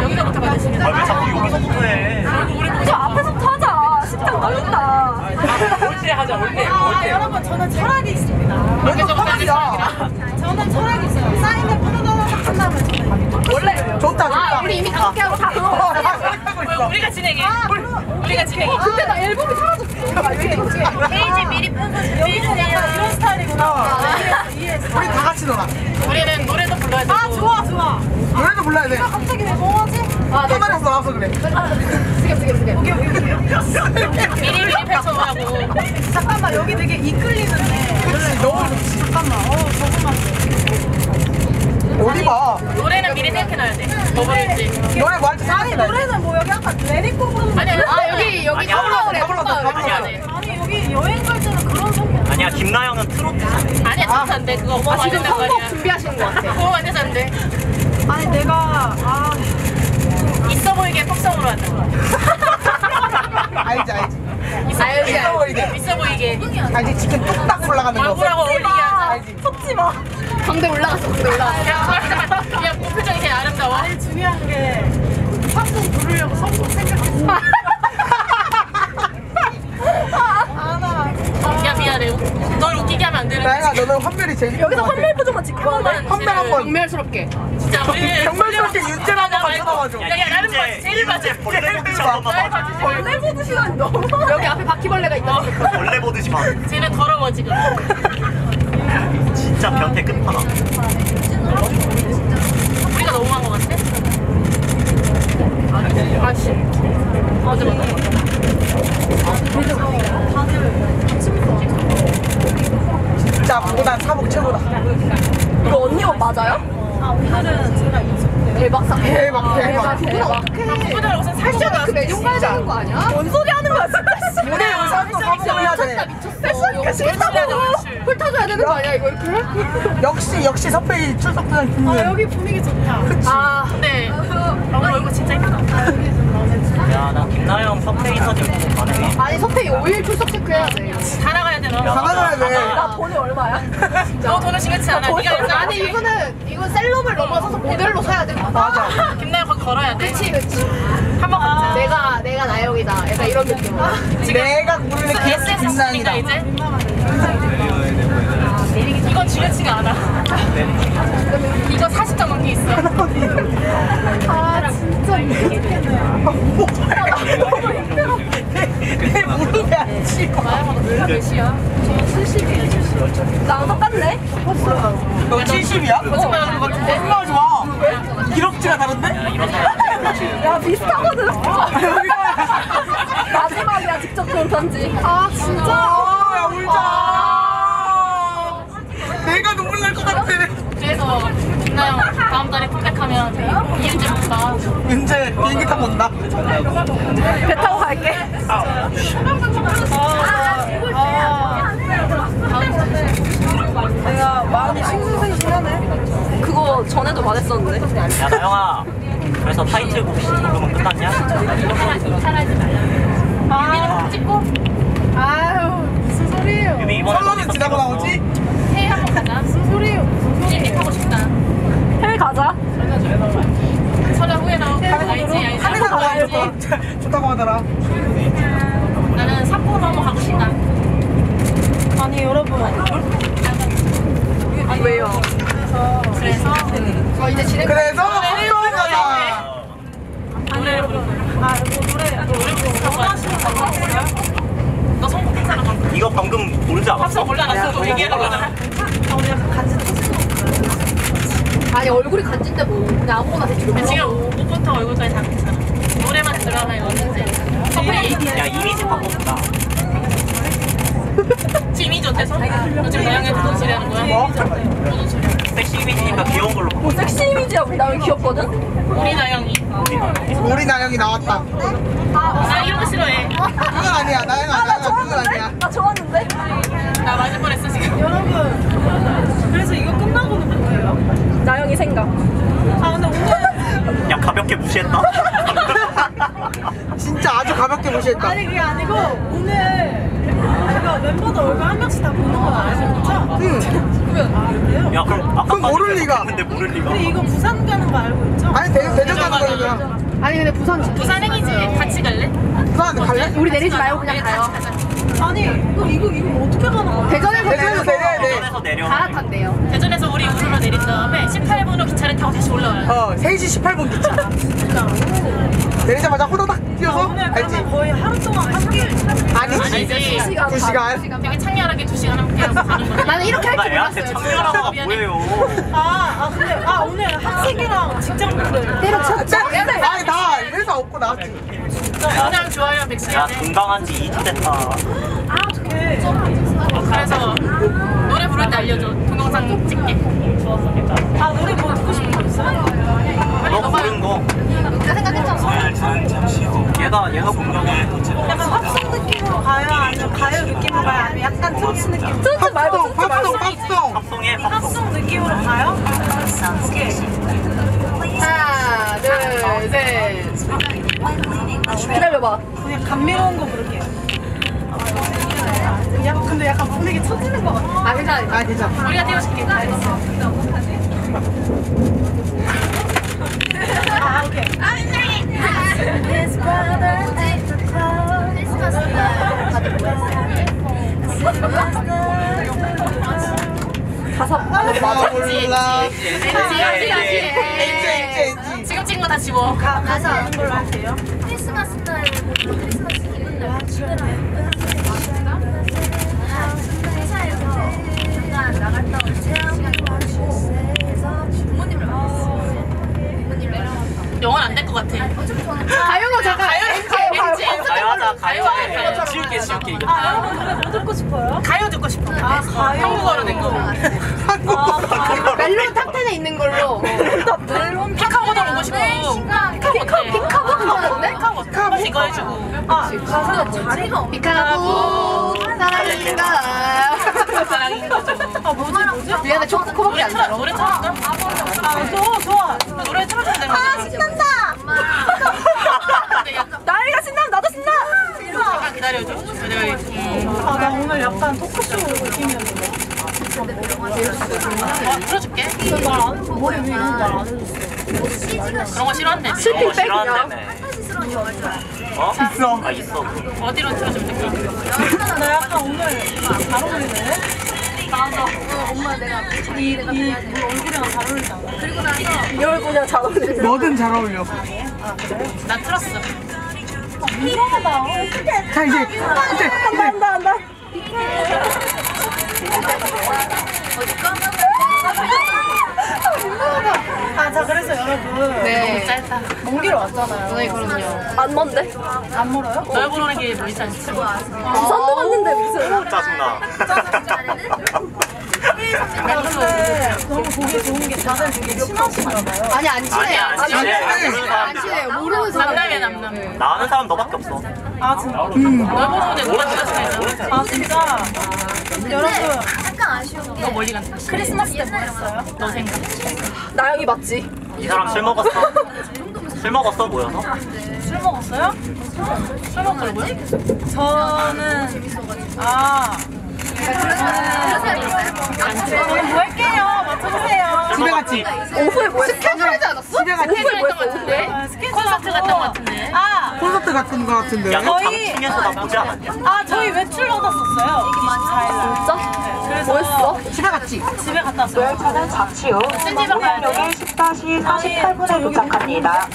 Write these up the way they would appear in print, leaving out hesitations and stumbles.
여기서부터 받으시면. 왜 자꾸 여기서부터 해? 저 앞에서부터 하자. 심장 떨린다. 올 때 하자, 올 때. 여러분 저는 철학이 있습니다. 여기서부터 하자. 저는 철학이 있어요. 사인을 뿌려달라고 끝나면 저는 원래 좋다. 우리 이미 다섯 개 하고 다 그거 하고 있어. 우리가 진행해. 우리가 진행해. 그때 나 앨범이 사라졌어. 페이지 미리 펴서 여기는 약간 이런 스타일이구나. 이해했어. 우리 다 같이 놀아. 우리는 노래도 불러야 되고. 아 좋아 좋아. 노래도 불러야 돼. 갑자기 왜 뭐하지? 카메라 나와서 그래. 지금. 미리 펼쳐보라고. 잠깐만 여기 되게 이끌리는데. 그렇지, 너무 좋지. 잠깐만. 저거만. 어디 봐. 노래는 미리 생각해놔야 돼. 뭐 부를지. 노래 뭐 할지 아니 생각해. 노래는 뭐 여기 약간 레디코 부르는. 아니, 여기 아니야. 다 불러. 다 불렀어. 아니 여기 여행 갈 때는 그런 소리. 아니야, 김나영은 트로트잖아. 아니야, 진짜 안 돼. 그거 뭐 지금 완전 선곡 말이야. 준비하시는 것 같아. 그거 완전 안 돼. 아니 내가 있어 보이게 pop성으로 하자. 알지. 있어 보이게. 있어 보이게. 알지, 치킨 뚝딱 올라가는 거. 얼굴하고 어울리게 하자. 알지. 섭지 마. 광대 올라갔어. 야, 그 표정이 제일 아름다워. 제일 중요한 게 팝송 부르려고 선곡 생각했어. 야, 미안해. 널 웃기게 하면 안 되는데. 나영아, 너는 환멸이 제일 여기서 이쁜 것 환멸 같아. 표정만 찍고 하네. 환멸 한 번. 경멸스럽게. 진짜 우리는 경멸스럽게 윤재를 한번 만들어봐줘. 야, 나는 봐. 제일 맞아. 벌레 보듯이 한 번만 봐. 벌레 보는 시간이 너무 여기 앞에 바퀴벌레가 있다. 벌레 보듯이 봐. 쟤는 더러워 지금. 진짜 변태 끝판왕. 우리가 너무한 것 같아? 아씨. 맞아. 진짜 보단 사복 최고다. 이거 언니 옷 맞아요? 오늘은 제가 대박 사건. 대박. 오늘 무슨 살쪄가. 그 메뉴 가야 되는 거 아니야? 뭔 소리 하는 거야 진짜. 무대 의상도 사복을 해야 돼. 훑어줘야 되는 거 아니야 이거 이렇게? 역시 서페이 출석부장 김무현. 여기 분위기 좋다. 아 근데 오늘 얼굴 진짜 예쁘다. 야, 나 김나영 서페이 사진 보고 반해. 아니 서태이 5일 출석 체크해야 돼. 다 나가야 돼 너. 다 나가야 돼. 나 돈이 얼마야? 너 돈은 심각치 않아. 네가 일단 아니 이건 셀럽을 넘어서서 모델로 사야 돼. 맞아. 김나영 거기 걸어야 돼. 그치. 한번 가자. 내가 나영이다. 약간 이런 느낌. 내가 부르는 기억 SS 김나영이다. 시니까 이제. 이건 중요치가 않아. 이거 40점 넘게 있어. 아 진짜 내 무릎에 앉지 마. 나영아 너 몇이야? 저 70이에요. 나랑 똑같네. 너 70이야? 거짓말하는 것 같은데? 얼마나 좋아. 기럭지가 다른데? 야 비슷하거든. 마지막이야 직접 준 편지. 아 진짜. 야, 울자. 내가 눈물 날 것 같아. 그래서 김나영 다음 달에 컴백하면 이은지 본다. 윤재 비행기 타고 온다. 배 타고 갈게. 내가 마음이 싱숭생숭하네. 그거 전에도 말했었는데. 야, 나영아. 그래서 타이틀곡 녹음은 끝났냐? 유미는 찍고 아유 무슨 소리예요? 유미 이번에 설날은 지나고 나오지? 해외 한번 가자. 무슨 소리예요? 찜이 타고 싶다. 해외 가자. 설날 후에 나오고 알지? 한해서 가야 알지? 좋다고 하더라. 나는 삿포로 한번 가고 싶다. 아니 여러분 왜요? 그래서 이제 진행. 그래서 한번 가자. 노래를 부르고. 노래 부르고 너 성공했잖아 방금. 이거 방금 모르지 않았어? 팝송 올라갔어. 너 얘기하는 거잖아. 아니 얼굴이 간진데 뭐 그냥 아무거나 대충. 근데 지금 옷부터 얼굴까지 다 괜찮아. 노래만 들어가면 언제지? 야, 이미지 바꿔본다. 짐이 좋대서? 너 지금 나영이한테 무슨 소리 하는 거야? 뭐? 무슨 소리야? 섹시 이미지니까 귀여운 걸로 바꿔. 섹시 이미지야 우리 나영 귀엽거든. 우리 나영이. 우리 나영이 나왔다. 나 이런 거 싫어해. 그건 아니야. 나영아, 그건 아니야. 나 좋았는데? 나 맞을 뻔했어 지금. 여러분 그래서 이거 끝나고는 뭐예요? 나영이 생각. 아 근데 오늘 야, 가볍게 무시했다? 진짜 아주 가볍게 무시했다. 아니 그게 아니고 오늘 제가 멤버들 얼굴 한 명씩 다 보는 건 아니죠? 응. 야 그럼 아까 그럼 모를 리가. 근데 모를 리가. 근데 이거 부산 가는 거 알고 있죠? 아니 대전 가는 거니까. 아니 근데 부산 진짜 부산 행이지. 같이 갈래? 부산 갈래? 우리 내리지 말고 그냥 가요. 같이 가자. 아니 이거 어떻게 가는 거야? 대전에서 대전에서 내려야 돼. 대전에서 내려. 갈아탄대요. 대전에서 우리 우르르 내린 다음에 18분으로 기차를 타고 다시 올라와요. 3시 18분 기차. 내리자마자 호다닥 뛰어서 오늘 알지? 그러면 거의 하루 동안 함께 아니지. 아니지. 2시간. 되게 창렬하게 2시간 함께하고 가는 거야. 나는 이렇게 할 나 줄 애한테 몰랐어요. 창렬하다가 미안해. 뭐예요? 근데 오늘 학생이랑 직장분들 때려쳤죠? 아니 나 회사 없고 나왔지. 영상 좋아요 야 100시간에. 건강한 지 2주 됐다. 어떡해. 그래서 노래 부를 때 알려줘. 동영상 찍게. 노래 뭐 듣고 싶은 거 있어요? 빨리 너 너가 부른 거. 내가 생각했잖아. 얘가 공룡에 약간 팝송 느낌으로 가요? 아니면 가요 느낌으로 가요? 아니면 약간 트로트 느낌? 트로트 말고 트로트 말고. 팝송. 팝송에 팝송. 팝송 느낌으로 가요? 오케이. 하나 둘 셋. 기다려봐. 그냥 감미로운 거 부를게요. 근데 약간 분위기 터지는 거 같아. 아 괜찮아. 괜찮아. 우리가 띄워줄게. 오케이. 다섯. 몰라. 엔지. 지금 찍은 거 다 지워. 가사 아는 걸로 할게요. 크리스마스 날 크리스마스 기분 날 회사에서 잠깐 나갔다 올 체험하고 부모님을 만났어. 부모님이랑 영원 안 될 것 같아. 가요로 잠깐. 엔지. 가요 하자 가요. 지울게 이거. 여러분 노래 뭐 듣고 싶어요? 가요 듣고 싶어. 가요. 한국어로 된 거. 멜론 탑10에 있는 걸로. 피카보다 보고 싶어. 피카보? 피카보 이거 해주고. 가사가 자리가 없 피카보 사랑인가. 사랑인 거죠. 뭐지? 미안해 초코밖에 안 들어. 노래 틀어줄까? 좋아. 노래 틀어준대. 신난다. 나이가 신나면 나도 신나. 잠깐 기다려줘. 내가 이렇게. 나 오늘 약간 토크쇼 느낌이었는데. 틀어줄게. 머리 왜 이런 말안 해줬어? 그런 거 싫어한대. 그런 거 싫어한다며. 스스로 좋아할 줄 알았는데 어? 있어. 아 있어. 어디로 틀어주면 될까? 나 약간 오늘 잘 어울리네. 엄마 내가 이 얼굴이랑 잘 어울리지 않아? 그리고 나서 이 얼굴이랑 잘 어울리네. 뭐든 잘 어울려. 나 틀었어. 이상하다. 자 이제 한다. 자 그래서 여러분 네. 짧다. 먼 길 왔잖아요. 네 그럼요. 안 먼데? 안 멀어요? 널 보는 게 멀지 않지. 부산도 갔는데 무슨. 짜증나. 근데 너무 보기 좋은 게 다들 되게 친하신가 봐요. 아니 안 친해. 아니야, 안 친해. 모르는 안 친해. 모르는 사람. 남남이야 남남. 나 아는 사람 너밖에 없어. 진짜? 널 보는 애 누가 친하잖아. 진짜? 여러분 약간 아쉬운 게 너 멀리 간다. 크리스마스 때 뭐 했어요? 너 생각. 나영이 맞지? 이 사람 술 먹었어. 술 먹었어 모여서. 술 먹었어요? 술 먹으려고요? 저는 저는 뭐 할게요? 맞춰주세요. 집에 갔지. 오후에 뭐 했어? 스케줄 하지 않았어? 집에 갔지. 오후에 뭐 했던 것 했어? 같은데. 오후에? 콘서트 갔던 것 같은데. 콘서트 같은 거 같은데. 야 너 거의- 장충에서 나 보지 않았냐? 저희 외출 받았었어요. 24일 날. 진짜? 그래서 뭐 했어? 집에 갔지. 집에 갔다 왔어요. 잠시 후 찐집에 가야 돼. 14시 48분에 도착합니다.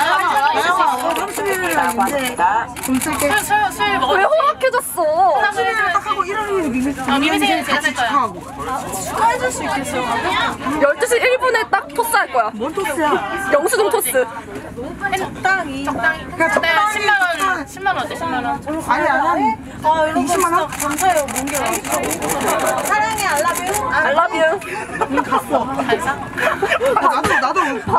라고 합니다. 술 먹어. 왜 허락해줬어? 하고 1학년 미미 생일 제가 살 거야. 축하하고. 축하해줄 수 있겠어요? 12시 1분에 딱 토스 할 거야. 뭔 토스야? 영수증 토스. 적당히. 근데 10만 원 어때? 10만 원. 아니 아니. 여러분 20만 원? 진짜 감사해요. 먼길 와주셔서. 사랑해, 알라뷰. I love you. 잘 사? 나도